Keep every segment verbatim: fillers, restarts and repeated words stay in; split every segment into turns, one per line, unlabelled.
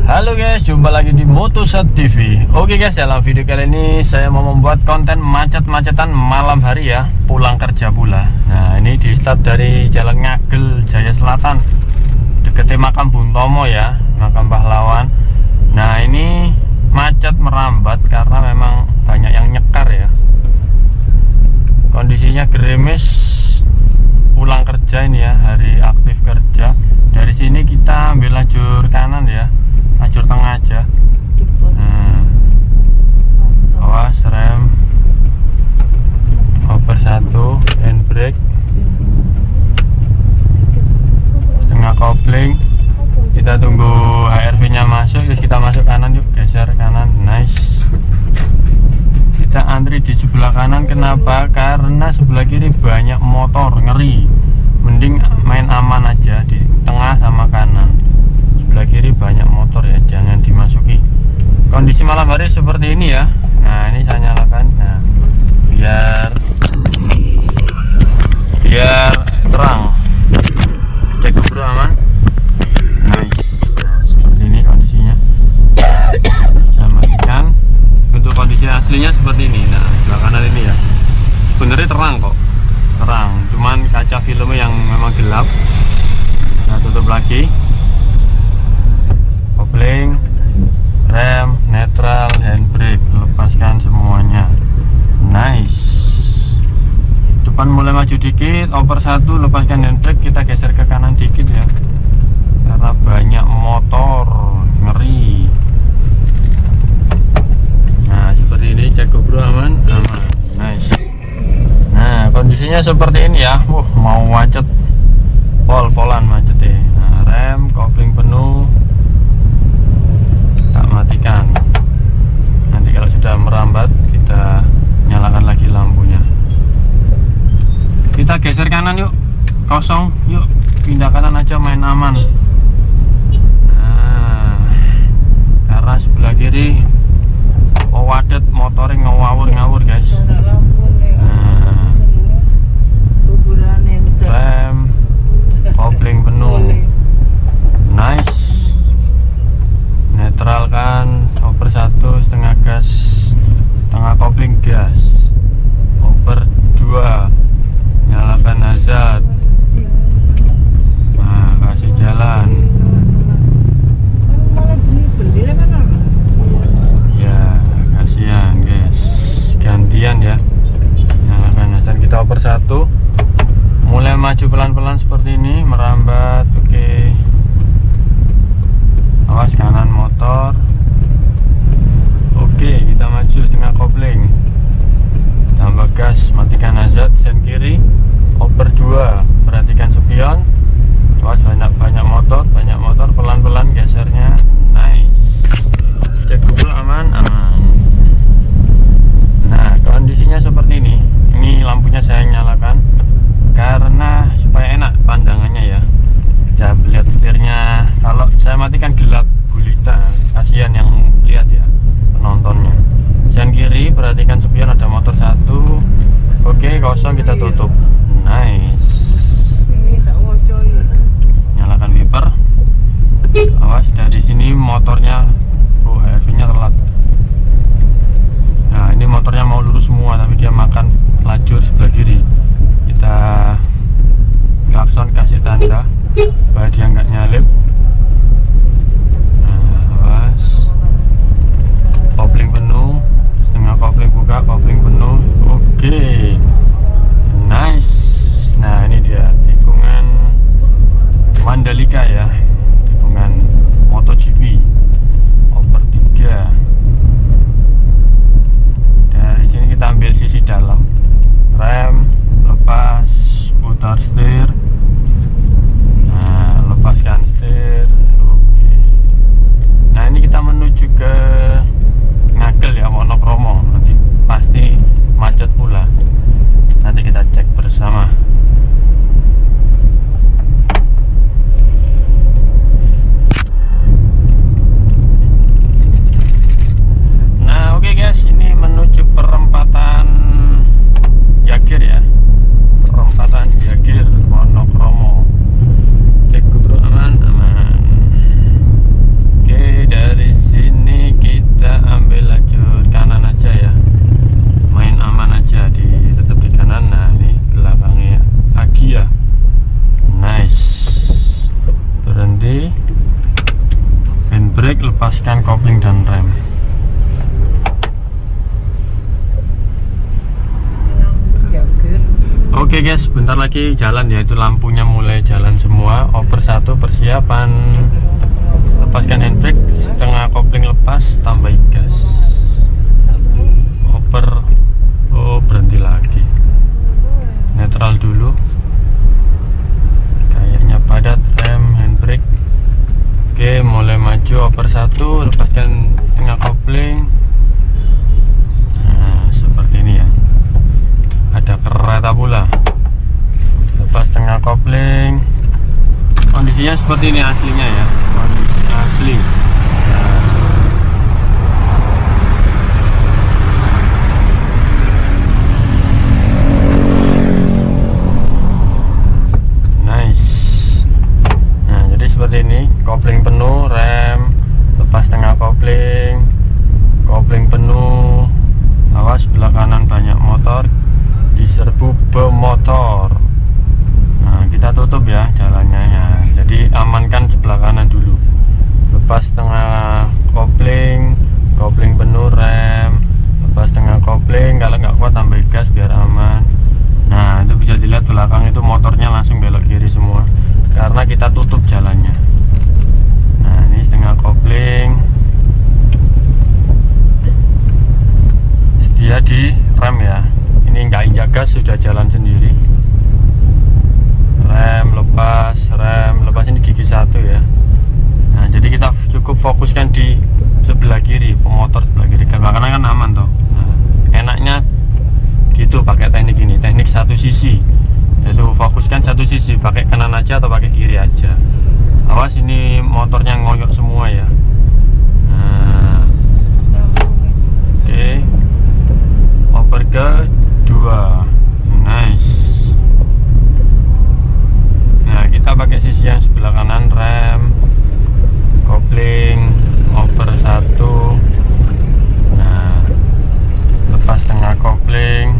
Halo guys, jumpa lagi di Motosat T V. Oke guys, dalam video kali ini saya mau membuat konten macet-macetan malam hari ya, pulang kerja pula. Nah, ini di start dari Jalan Ngagel, Jaya Selatan, deketnya makam Bung Tomo ya, makam pahlawan. Nah, ini macet merambat karena memang banyak yang nyekar ya. Kondisinya gerimis pulang kerja ini ya, hari aktif kerja. Dari sini kita ambil lajur kanan ya, lajur tengah aja. Nah, awas rem, over satu, handbrake, setengah kopling. Kita tunggu H R V nya masuk, yuk kita masuk kanan yuk, geser kanan, nice. Kita antri di sebelah kanan, kenapa? Karena sebelah kiri banyak motor, ngeri. Mending main aman aja di tengah sama kanan. Sebelah kiri banyak motor ya, jangan dimasuki. Kondisi malam hari seperti ini ya. Nah, ini saya nyalakan. Nah, biar biar terang. Cek bro, aman. Nice. Nah, seperti ini kondisinya. Saya matikan. Untuk kondisi aslinya seperti ini. Nah, sebelah kanan ini ya. Sebenarnya terang kok. Terang, cuman kaca filmnya yang memang gelap. Nah, tutup lagi. Kopling, rem, netral, handbrake, lepaskan semuanya. Nice. Depan mulai maju dikit, over satu, lepaskan handbrake, kita geser ke kanan dikit ya, karena banyak motor, ngeri. Nah, seperti ini, cek GoPro aman, aman, nice. Nah, kondisinya seperti ini ya. Wuh, mau macet, pol-polan macet ya. Nah, rem, kopling penuh, tak matikan. Nanti kalau sudah merambat, kita nyalakan lagi lampunya. Kita geser kanan yuk, kosong, yuk pindah kanan aja, main aman. Nah, karena sebelah kiri oh wadet, motoring ngawur-ngawur guys. Rem, kopling penuh, nice. Netralkan, over satu, setengah gas, setengah kopling gas, over dua, nyalakan hazard. Nah, kasih jalan. Ya, kasihan guys, gantian ya. Nyalakan hazard, kita over satu. Mulai maju pelan-pelan seperti ini, merambat. Oke, okay. Awas kanan motor. Oke, okay, kita maju setengah kopling, tambah gas, matikan hazard, sen kiri, over dua, perhatikan spion. Awas banyak-banyak motor, banyak motor, pelan-pelan gesernya, nice. Cek dulu, aman, aman. Nah, kondisinya seperti ini. Ini lampunya saya nyalakan karena supaya enak pandangannya ya. Bisa lihat setirnya. Kalau saya matikan gelap gulita, kasihan yang lihat ya, penontonnya. Sen kiri, perhatikan spion, ada motor satu. Oke, kosong, kita tutup. Nice. Nyalakan wiper. Awas dari sini motornya, oh H R V nya telat. Nah, ini motornya mau lurus semua tapi dia makan lajur sebelah kiri. Kita klakson, kasih tanda bahwa dia nggak nyalip. Nah, awas. Kopling penuh, setengah kopling buka, kopling penuh. Oke, nice. Nah, ini dia tikungan Mandalika ya, tikungan MotoGP over tiga. Dari sini kita ambil sisi dalam, rem, lepas, putar setir. Nah, lepaskan setir. Oke. Nah, ini kita menuju ke Ngagel ya, Wonokromo. Nanti pasti macet pula. Nanti kita cek bersama. lepaskan kopling dan rem. Oke guys, bentar lagi jalan ya, itu lampunya mulai jalan semua. Oper satu persiapan, lepaskan handbrake, setengah kopling lepas, tambah gas. Oper, oh berhenti lagi, netral dulu, kayaknya padat, rem, handbrake. Oke, mulai maju. Oper satu, lepaskan setengah kopling. Nah seperti ini ya, ada kereta pula, lepas tengah kopling. Kondisinya seperti ini aslinya ya, kondisi asli. Nah. Nice. Nah jadi seperti ini, kopling penuh, rem, lepas tengah kopling, kopling penuh. Awas sebelah kanan banyak motor, diserbu pemotor. Nah kita tutup ya jalannya ya, jadi amankan sebelah kanan dulu. Lepas tengah kopling, kopling penuh, rem, lepas tengah kopling. Kalau nggak kuat tambah gas biar aman. Nah itu bisa dilihat belakang itu motornya langsung belok kiri semua karena kita tutup jalannya. Nah ini setengah kopling, setia di rem ya. Ini nggak injak gas, sudah jalan sendiri. Rem lepas, rem lepas, ini gigi satu ya. Nah jadi kita cukup fokuskan di sebelah kiri, pemotor sebelah kiri kan, karena kan aman toh. Nah, enaknya gitu pakai teknik ini, teknik satu sisi. Jadi fokuskan satu sisi, pakai kanan aja atau pakai kiri aja. Awas ini motornya ngoyok semua ya. Nah, oke, okay. Oper ke dua, nice. Nah kita pakai sisi yang sebelah kanan, rem, kopling, oper satu. Nah lepas tengah kopling.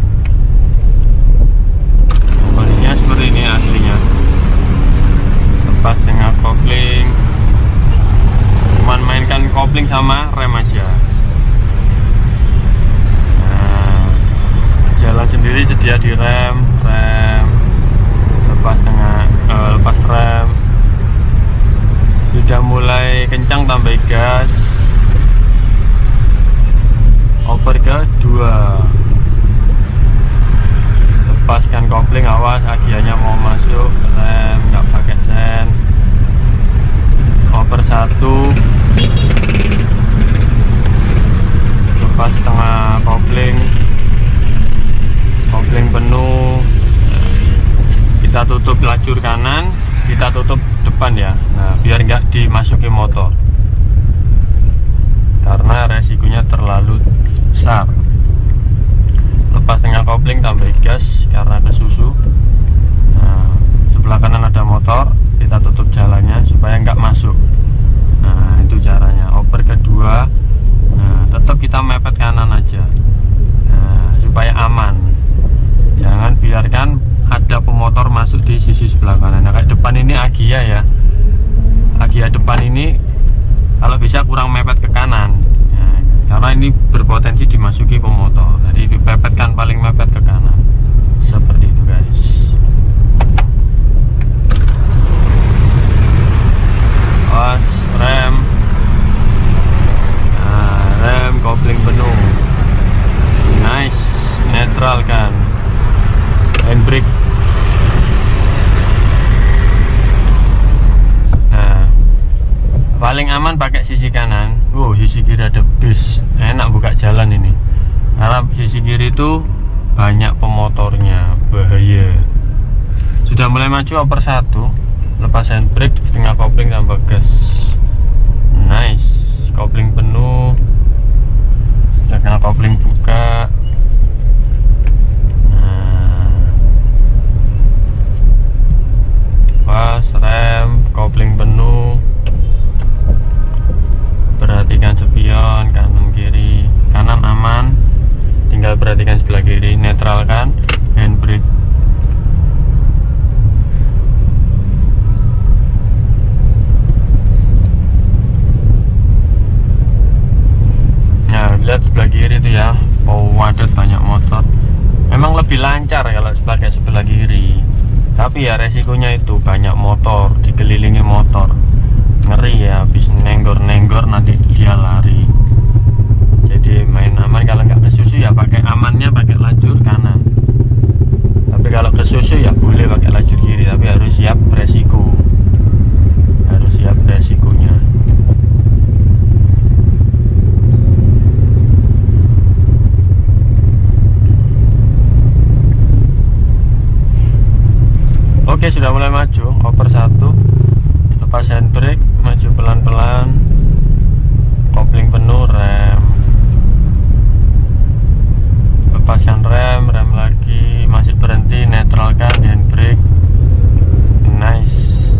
Kondisinya seperti ini aslinya, lepas tengah kopling, cuman mainkan kopling sama rem aja. Jalan sendiri, sedia di rem, rem, lepas tengah, eh, lepas rem. Sudah mulai kencang tambah gas. Oper ke dua, lepaskan kopling, awas adianya mau masuk, rem nggak pakai sen. Oper satu, lepas tengah kopling, kopling penuh. Kita tutup lajur kanan, kita tutup depan ya. Nah biar nggak dimasuki motor karena resikonya terlalu besar. Lepas tengah kopling, tambah gas karena kesusu. Nah sebelah kanan ada motor, kita tutup jalannya supaya nggak masuk. Nah itu caranya. Oper kedua, nah tetap kita mepet kanan aja, nah, supaya aman. Jangan biarkan ada pemotor masuk di sisi sebelah kanan. Nah kayak depan ini Agia ya, Agia depan ini kalau bisa kurang mepet ke kanan ya, karena ini berpotensi dimasuki pemotor. Jadi dipepetkan paling mepet ke kanan, seperti itu guys. Awas rem, nah, rem, kopling penuh, nice, netral kan, handbrake. Nah paling aman pakai sisi kanan. Wow, sisi kiri ada bis, enak buka jalan ini, karena sisi kiri itu banyak pemotornya, bahaya. Sudah mulai maju. Oper satu, lepas handbrake, setengah kopling tambah gas, nice. Kopling penuh, setengah kopling buka. Pas rem, kopling penuh, perhatikan spion kanan kiri. Kanan aman, tinggal perhatikan sebelah kiri. Netralkan handbrake. lebih lancar kalau pakai sebelah kiri, tapi ya resikonya itu banyak motor, dikelilingi motor, ngeri ya, habis nenggor-nenggor nanti dia lari. Jadi main aman, kalau nggak kesusu ya pakai amannya pakai lajur kanan, tapi kalau kesusu ya boleh pakai lajur kiri, tapi harus siap resiko, harus siap resikonya. Oke, sudah mulai maju, oper satu, lepas handbrake, maju pelan-pelan, kopling penuh, rem, lepaskan rem, rem lagi, masih berhenti, netralkan, handbrake, nice.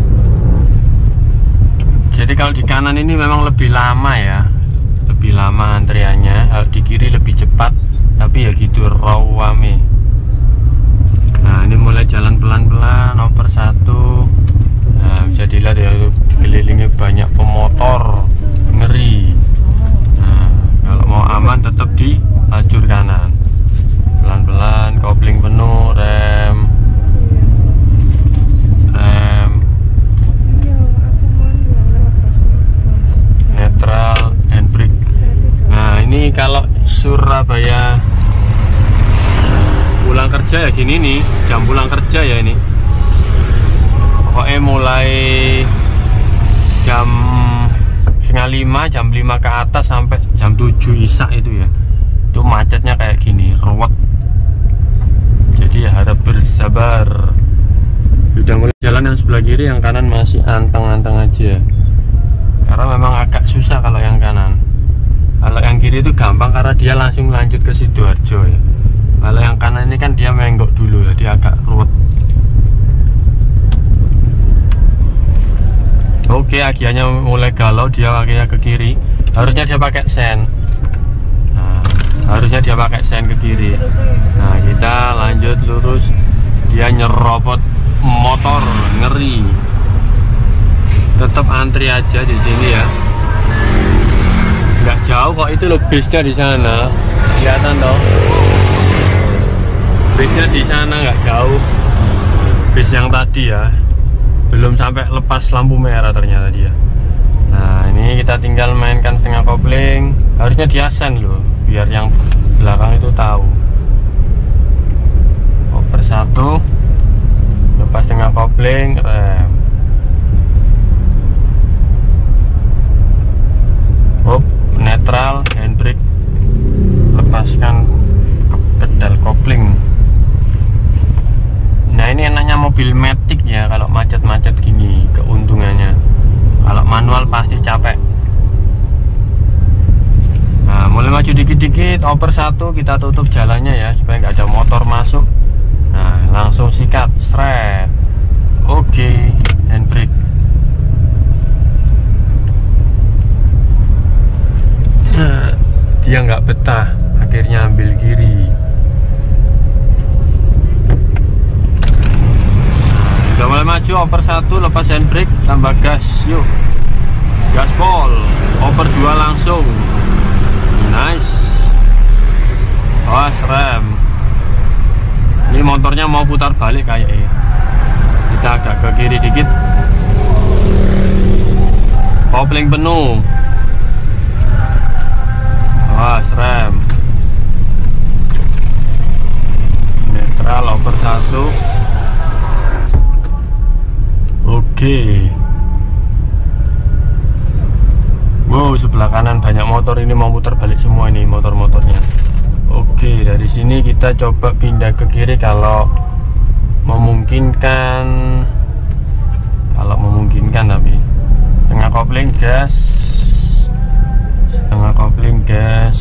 Jadi kalau di kanan ini memang lebih lama ya, lebih lama antriannya, kalau di kiri lebih cepat, tapi ya gitu, rawame. Nah ini mulai jalan pelan-pelan, oper satu. Nah bisa dilihat ya, dikelilingi banyak pemotor, ngeri. Nah kalau mau aman tetap di lajur kanan, pelan-pelan, kopling penuh, rem, rem, netral, handbrake. Nah ini kalau Surabaya pulang kerja ya gini nih, jam pulang kerja ya ini. Pokoknya mulai jam setengah lima, jam lima ke atas sampai jam tujuh isak itu ya, itu macetnya kayak gini, ruwet. Jadi ya harap bersabar. Udah mulai jalan yang sebelah kiri, yang kanan masih anteng-anteng aja, karena memang agak susah kalau yang kanan. Kalau yang kiri itu gampang karena dia langsung lanjut ke Sidoarjo ya. Kalau yang kanan ini kan dia menggok dulu, jadi agak ruwet. Oke, akhirnya mulai galau, dia akhirnya ke kiri. Harusnya dia pakai sen. Nah, harusnya dia pakai sen ke kiri. Nah, kita lanjut lurus. Dia nyerobot motor, ngeri. Tetap antri aja di sini ya. Nggak jauh kok, itu loh bisnya di sana. Kelihatan dong. Bisnya di sana nggak jauh, bis yang tadi ya, belum sampai lepas lampu merah ternyata dia. Nah ini kita tinggal mainkan setengah kopling, harusnya dia sen loh, biar yang belakang itu tahu. Oper satu, lepas setengah kopling, rem, up, netral, handbrake, lepaskan pedal kopling. Nah ini enaknya mobil matic ya, kalau macet-macet gini keuntungannya. Kalau manual pasti capek. Nah mulai maju dikit-dikit, oper satu, kita tutup jalannya ya, supaya nggak ada motor masuk. Nah langsung sikat, seret. Oke, handbrake. Nah, dia nggak betah, akhirnya ambil kiri. Udah mulai maju, oper satu, lepas handbrake, tambah gas, yuk, gaspol, oper dua langsung, nice, awas rem. Ini motornya mau putar balik kayaknya, kita agak ke kiri dikit, kopling penuh, awas rem, netral, oper satu. Oke. Wow, sebelah kanan banyak motor, ini mau muter balik semua ini motor-motornya. Oke, dari sini kita coba pindah ke kiri kalau memungkinkan. Kalau memungkinkan tapi. Setengah kopling gas. Setengah kopling gas.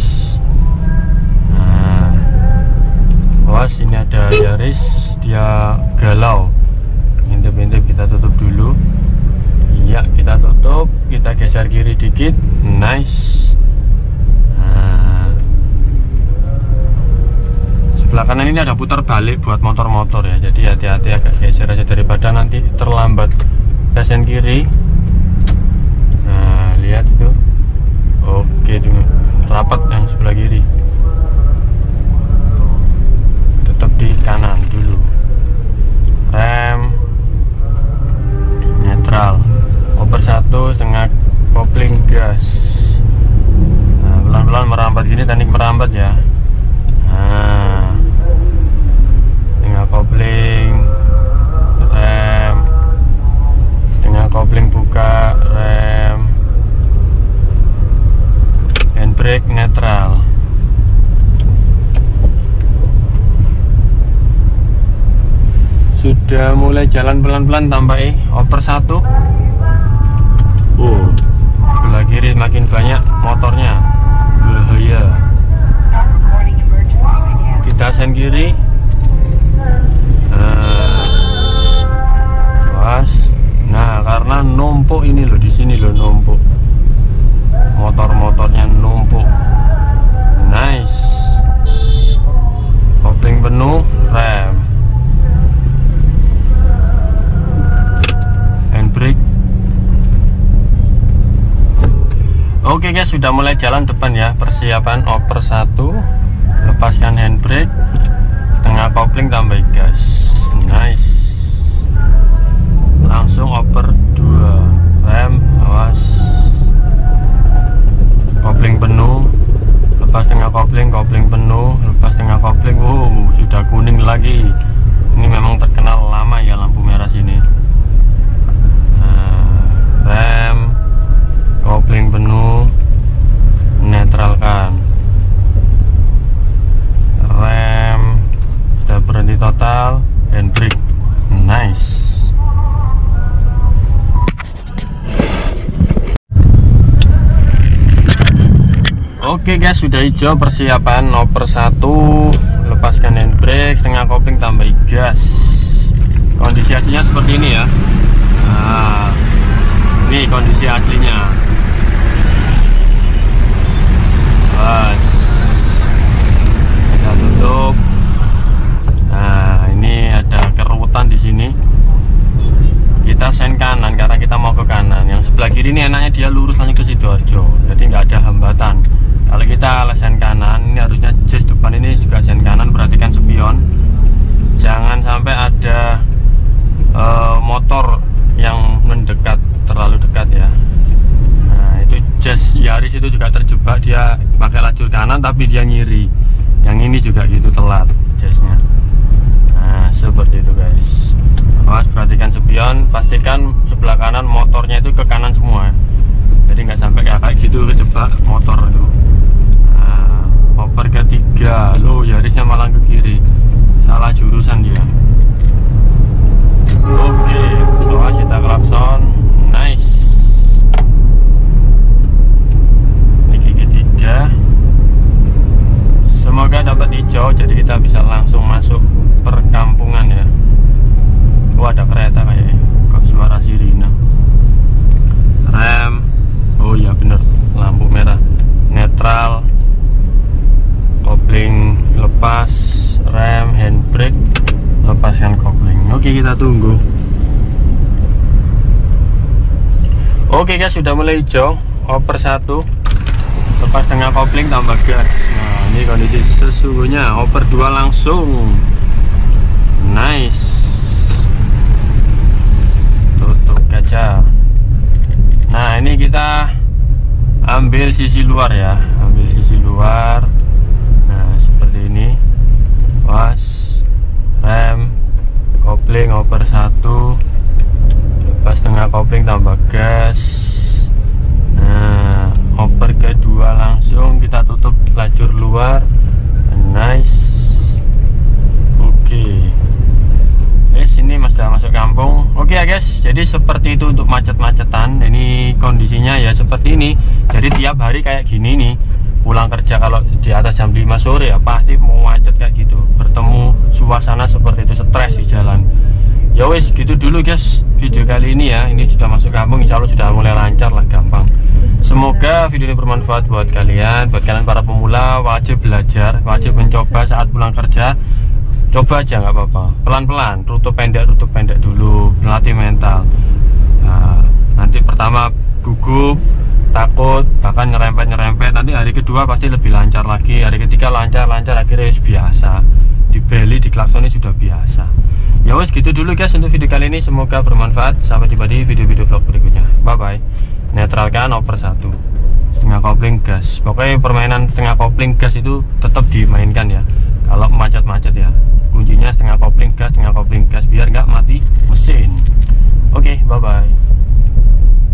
Nah. Wah, sini ada Yaris, dia galau. Intip-intip, kita tutup dulu. Iya, kita tutup, kita geser kiri dikit, nice. Nah, sebelah kanan ini ada putar balik buat motor-motor ya, jadi hati-hati, agak geser aja daripada nanti terlambat pesen kiri. Nah lihat itu, oke itu rapat yang sebelah kiri, tetap di kanan. oper satu, setengah kopling gas. Nah, pelan-pelan merambat gini, teknik merambat ya. Nah, setengah kopling, rem, setengah kopling buka, rem, handbrake netral. Sudah mulai jalan pelan-pelan, tambahin oper satu. Oh, sebelah kiri makin banyak motornya, bahaya. Kita sen kiri. Nah, was. Nah, karena numpuk ini loh, di sini loh numpuk. Motor-motornya numpuk. Nice. Kopling penuh, rem. Handbrake. Oke guys, sudah mulai jalan depan ya. Persiapan oper satu, lepaskan handbrake, tengah kopling tambah gas. Nice. Langsung oper dua, rem, awas. Kopling penuh, lepas tengah kopling, kopling penuh, lepas tengah kopling. Oh, sudah kuning lagi. Ini memang terkenal lama ya lampu merah sini. Nah, rem, kopling penuh, netralkan. Rem sudah berhenti total, handbrake. Nice. Oke guys, sudah hijau. Persiapan oper satu, lepaskan handbrake, setengah kopling tambah gas. Kondisi aslinya seperti ini ya. Nah, ini kondisi aslinya. Bas, kita tutup. Nah, ini ada kerutan di sini. Kita sen kanan karena kita mau ke kanan. Yang sebelah kiri ini enaknya dia lurus langsung ke Sidoarjo, jadi nggak ada hambatan. Kalau kita sen kanan, ini harusnya jas depan ini juga sen kanan. Perhatikan spion, jangan sampai ada uh, motor yang mendekat, terlalu dekat ya. Nah, itu jas Yaris itu juga terjebak, dia pakai lajur kanan tapi dia ngiri. Yang ini juga gitu, telat jasnya. Nah, seperti itu guys. Awas, perhatikan spion, pastikan sebelah kanan motornya itu ke kanan semua, jadi nggak sampai kayak gitu kejebak motor itu. Nah, oper ketiga, lo Yarisnya malah ke kiri, salah jurusan dia. Oke, awas, kita klakson. Nice. Ini gigi tiga. Semoga dapat hijau, jadi kita bisa langsung masuk perkampungan ya. Oh, ada kereta kayaknya, kok suara sirine. Rem, oh iya bener, lampu merah. Netral, kopling lepas, rem, handbrake, lepaskan kopling. Oke, kita tunggu. Oke guys, sudah mulai hijau. Oper satu, lepas tengah kopling tambah gas. Nah, ini kondisi sesungguhnya. Oper dua langsung. Nice. Kaca. Nah, ini kita ambil sisi luar ya, ambil sisi luar. Nah, seperti ini. Was, rem, kopling oper satu, lepas tengah kopling tambah gas. Nah, oper kedua langsung kita tutup lajur luar. Nice. Oke. Ini sudah masuk kampung. Oke ya guys, jadi seperti itu untuk macet-macetan. Ini kondisinya ya seperti ini. Jadi tiap hari kayak gini nih, pulang kerja kalau di atas jam lima sore ya pasti mau macet kayak gitu. Bertemu suasana seperti itu, stres di jalan. Ya wes, gitu dulu guys video kali ini ya. Ini sudah masuk kampung, insya Allah sudah mulai lancar lah, gampang. Semoga video ini bermanfaat buat kalian. Buat kalian para pemula, wajib belajar, wajib mencoba saat pulang kerja. Coba aja, nggak apa-apa, pelan-pelan, rute pendek rute pendek dulu, melatih mental. Nah, nanti pertama gugup, takut, bahkan nyerempet nyerempet. Nanti hari kedua pasti lebih lancar lagi, hari ketiga lancar lancar, akhirnya biasa. dibeli, diklaksoni sudah biasa. Ya wes gitu dulu guys untuk video kali ini, semoga bermanfaat. Sampai jumpa di video-video vlog berikutnya. Bye bye. Netralkan oper satu, setengah kopling gas. Pokoknya permainan setengah kopling gas itu tetap dimainkan ya kalau macet-macet ya. Kuncinya setengah kopling gas, setengah kopling gas biar nggak mati mesin. Oke, bye bye.